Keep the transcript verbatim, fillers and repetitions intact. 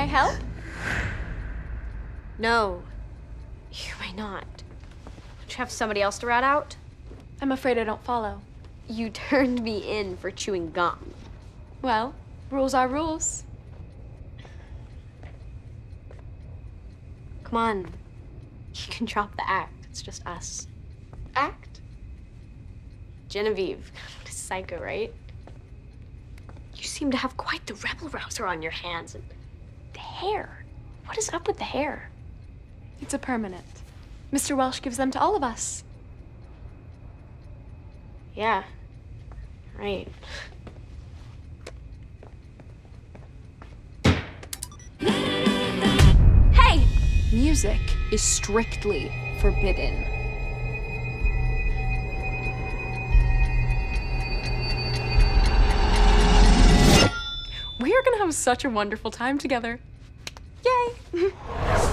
I help? No, you may not. Don't you have somebody else to rat out? I'm afraid I don't follow. You turned me in for chewing gum. Well, rules are rules. Come on, you can drop the act. It's just us. Act? Genevieve, what a psycho, right? You seem to have quite the rebel rouser on your hands. And the hair. What is up with the hair? It's a permanent. Mister Welsh gives them to all of us. Yeah, right. Hey! Music is strictly forbidden. We are gonna have such a wonderful time together. Yay!